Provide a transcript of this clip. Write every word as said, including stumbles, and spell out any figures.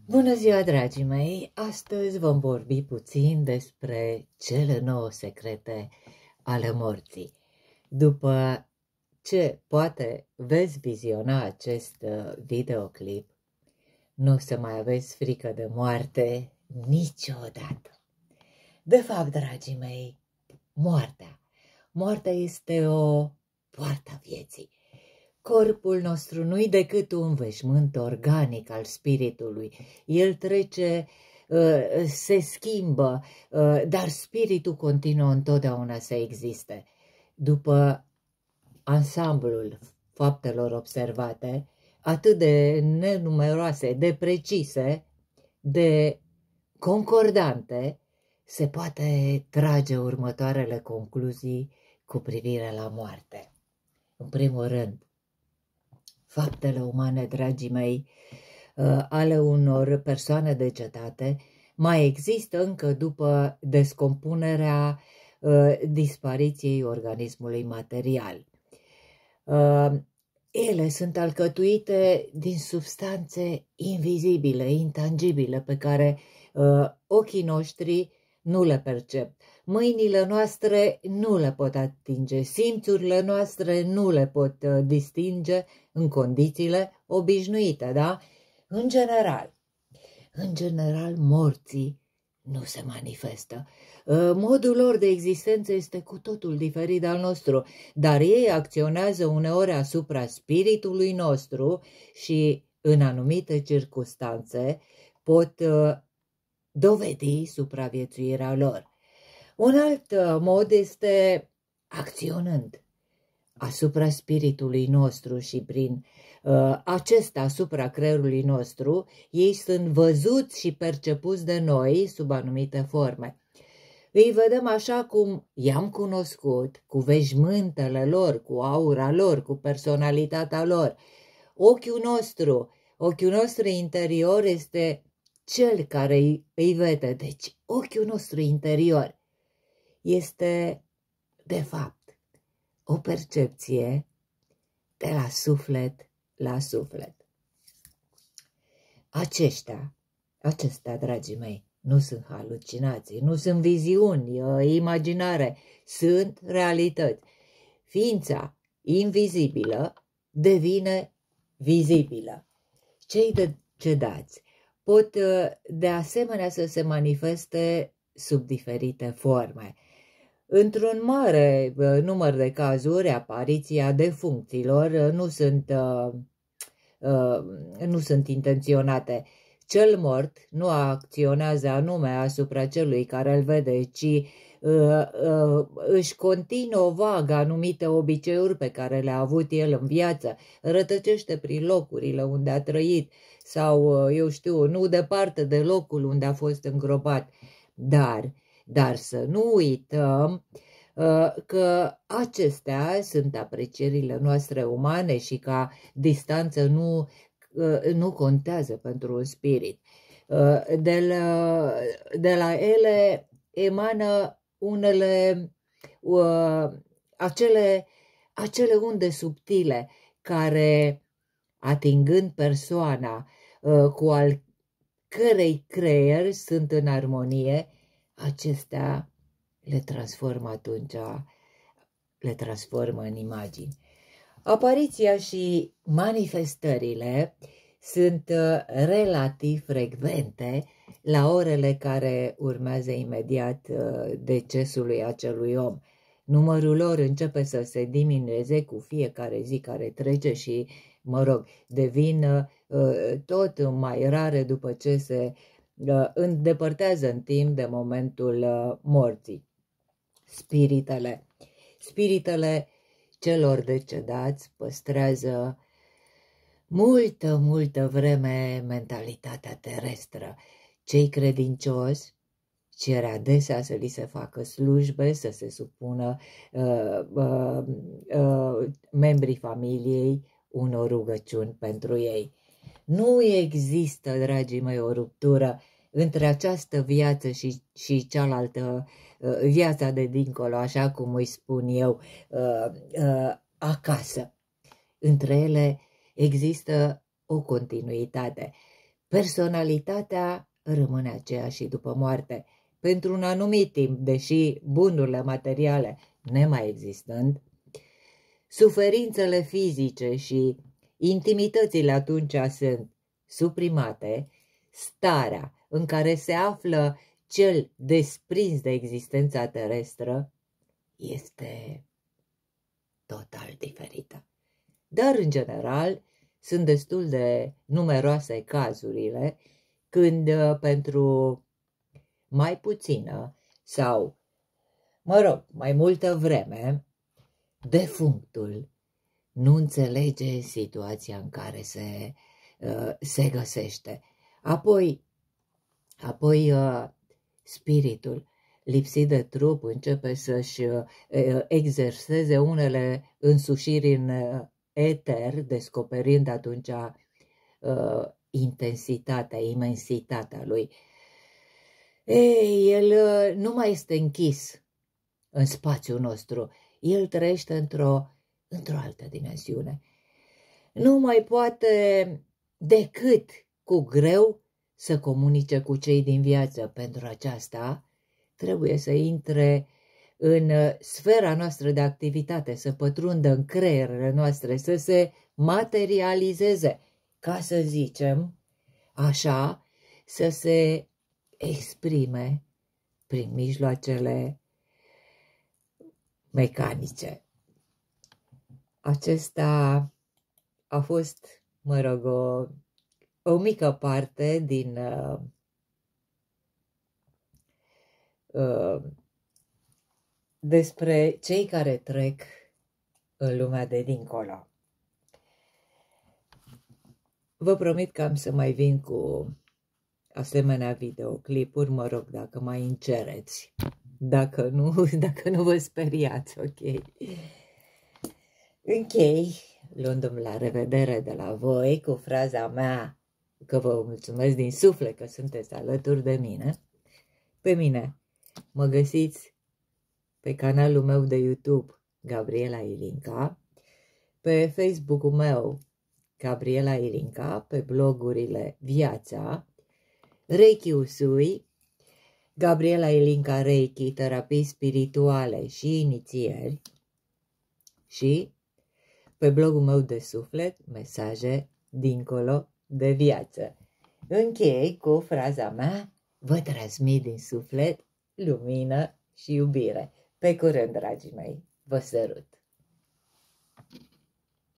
Bună ziua, dragii mei! Astăzi vom vorbi puțin despre cele nouă secrete ale morții. După ce poate veți viziona acest videoclip, nu o să mai aveți frică de moarte niciodată. De fapt, dragii mei, moartea. Moartea este o poartă a vieții. Corpul nostru nu-i decât un veșmânt organic al spiritului. El trece, se schimbă, dar spiritul continuă întotdeauna să existe. După ansamblul faptelor observate, atât de nenumeroase, de precise, de concordante, se poate trage următoarele concluzii cu privire la moarte. În primul rând, faptele umane, dragii mei, ale unor persoane decetate mai există încă după descompunerea, dispariției organismului material. Ele sunt alcătuite din substanțe invizibile, intangibile, pe care ochii noștri nu le percep. Mâinile noastre nu le pot atinge, simțurile noastre nu le pot uh, distinge în condițiile obișnuite, da? În general, în general, morții nu se manifestă. Uh, modul lor de existență este cu totul diferit al nostru, dar ei acționează uneori asupra spiritului nostru și, în anumite circunstanțe, pot uh, dovedi supraviețuirea lor. Un alt mod este acționând asupra spiritului nostru și prin uh, acesta asupra creierului nostru, ei sunt văzuți și percepuți de noi sub anumite forme. Îi vedem așa cum i-am cunoscut, cu veșmântele lor, cu aura lor, cu personalitatea lor. Ochiul nostru, ochiul nostru interior este cel care îi vede, deci ochiul nostru interior este, de fapt, o percepție de la suflet la suflet. Aceștia, acestea, dragii mei, nu sunt halucinații, nu sunt viziuni, imaginare, sunt realități. Ființa invizibilă devine vizibilă. Cei decedați pot de asemenea să se manifeste sub diferite forme. Într-un mare număr de cazuri, apariția defuncților nu sunt, uh, uh, nu sunt intenționate. Cel mort nu acționează anume asupra celui care îl vede, ci uh, uh, își continuă vag anumite obiceiuri pe care le-a avut el în viață, rătăcește prin locurile unde a trăit sau, uh, eu știu, nu departe de locul unde a fost îngropat. Dar, dar să nu uităm uh, că acestea sunt aprecierile noastre umane și ca distanță nu, uh, nu contează pentru un spirit. Uh, de, la, de la ele emană unele, uh, acele, acele unde subtile care, atingând persoana uh, cu al cărei creier sunt în armonie, acestea le transformă atunci, le transformă în imagini. Apariția și manifestările sunt relativ frecvente la orele care urmează imediat decesului acelui om. Numărul lor începe să se diminueze cu fiecare zi care trece și, mă rog, devin uh, tot mai rare după ce se uh, îndepărtează în timp de momentul uh, morții. Spiritele. Spiritele celor decedați păstrează multă, multă vreme mentalitatea terestră. Cei credincioși cer adesea să li se facă slujbe, să se supună uh, uh, uh, membrii familiei unor rugăciuni pentru ei. Nu există, dragii mei, o ruptură între această viață și, și cealaltă uh, viața de dincolo, așa cum îi spun eu, uh, uh, acasă. Între ele există o continuitate. Personalitatea rămâne aceeași și după moarte, pentru un anumit timp, deși bunurile materiale nemai existând, suferințele fizice și intimitățile atunci sunt suprimate, starea în care se află cel desprins de existența terestră este total diferită. Dar, în general, sunt destul de numeroase cazurile când pentru mai puțină sau, mă rog, mai multă vreme, defunctul nu înțelege situația în care se, uh, se găsește. Apoi, apoi uh, spiritul, lipsit de trup, începe să-și uh, exerseze unele însușiri în uh, eter, descoperind atunci uh, intensitatea, imensitatea lui. Ei, el uh, nu mai este închis în spațiul nostru, el trăiește într-o într-o altă dimensiune. Nu mai poate decât cu greu să comunice cu cei din viață. Pentru aceasta trebuie să intre în sfera noastră de activitate, să pătrundă în creierele noastre, să se materializeze, ca să zicem așa, să se exprime prin mijloacele mecanice. Acesta a fost, mă rog, o, o mică parte din uh, uh, despre cei care trec în lumea de dincolo. Vă promit că am să mai vin cu asemenea videoclipuri, mă rog, dacă mai încereți. Dacă nu, dacă nu vă speriați, ok? Închei, luându-mi la revedere de la voi cu fraza mea că vă mulțumesc din suflet că sunteți alături de mine. Pe mine mă găsiți pe canalul meu de YouTube, Gabriela Ilinca, pe Facebook-ul meu, Gabriela Ilinca, pe blogurile Viața, Reiki Usui, Gabriela Ilinca Reiki, terapii spirituale și inițieri și pe blogul meu de suflet, Mesaje dincolo de viață. Închei cu fraza mea, vă transmit din suflet lumină și iubire. Pe curând, dragii mei, vă sărut!